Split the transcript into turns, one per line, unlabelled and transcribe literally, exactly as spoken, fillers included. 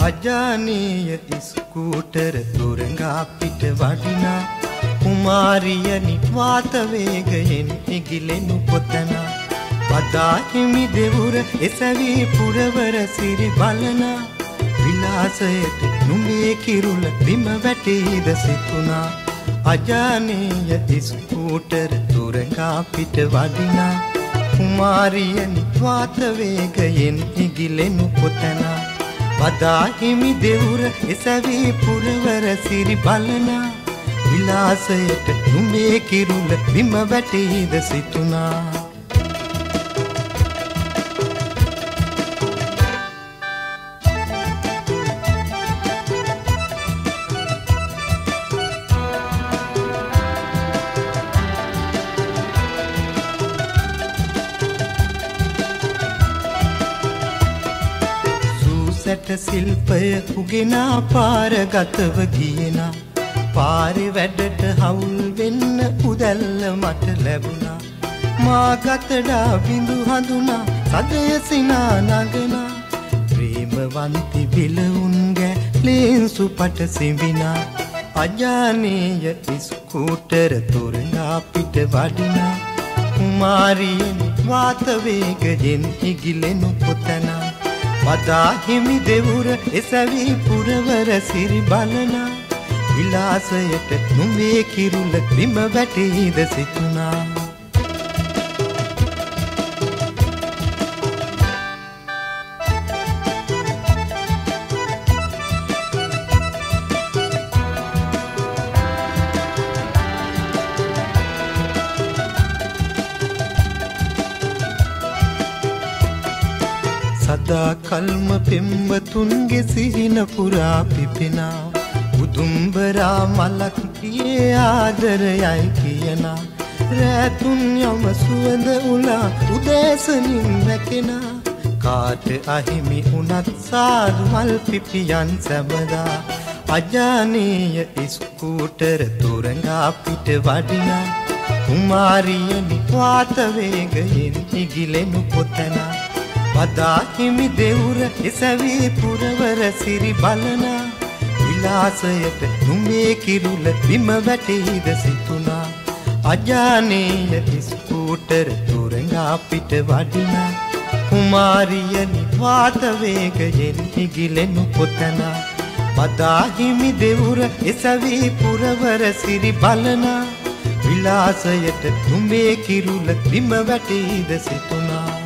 අජානීය ස්කූටර තුරංගා පිට වඩිනා කුමාරියනි වාත වේගයෙන් ඉගිලෙනු පොතන වදා හිමි දෙවුර එසවි පුරවර සිරි බලනා විලාසයට නුඹේ කිරුල බිම වැටීද සිතුනා අජානීය ස්කූටර තුරංගා පිට වඩිනා කුමාරියනි වාත වේගයෙන් ඉගිලෙනු පොතන වදා හිමි දෙවුර එසවි පුරවර සිරි බලනා විලාසයට නුඹේ කිරුල බිම වැටීද සිතුනා සැට සිල්පය උගෙනා පාරගතව ගියනා පාරේ වැඩට හවුල් වෙන්න උදැල්ල මට ලැබුණා මා ගතඩා බිඳු හඳුනා සදය සිනා නගනා ප්‍රේමවන්ති විලවුන් ගැලෙන් සුපට සිඹිනා අජානීය ස්කූටර තුරංගා පිට වඩිනා කුමාරියනි වාත වේගයෙන් ඉගිලෙනු පොතනා වදා හිමි දෙවුර එසවි පුරවර සිරි බලනා විලාසයට නුඹේ කිරුල බිම වැටීද සිතුනා සදා කල්ම පෙම්වතුන්ගේ සිහින පුරා පිපෙනා උදුම්බරා මලක් කියේ ආදරයයි කියනා රැතුන් යම සුවඳ උලා උදෑසනින් වැකෙනා කාට අහිමි උනත් සාදු මල් පිපියන් සැබදා අජානීය ස්කූටර තුරංගා පිට වඩිනා කුමාරියනි වාත වේගයෙන් ඉගිලෙනු පොතනා වදා හිමි දෙවුර එසවි පුරවර සිරි බලනා විලාසයට නුඹේ කිරුල බිම වැටීද සිතුනා අජානීය ස්කූටර තුරංගා පිට වඩිනා කුමාරියනි වාත වේගයෙන් ඉගිලෙනු පොතනා වදා හිමි දෙවුර එසවි පුරවර සිරි බලනා විලාසයට නුඹේ කිරුල බිම වැටීද සිතුනා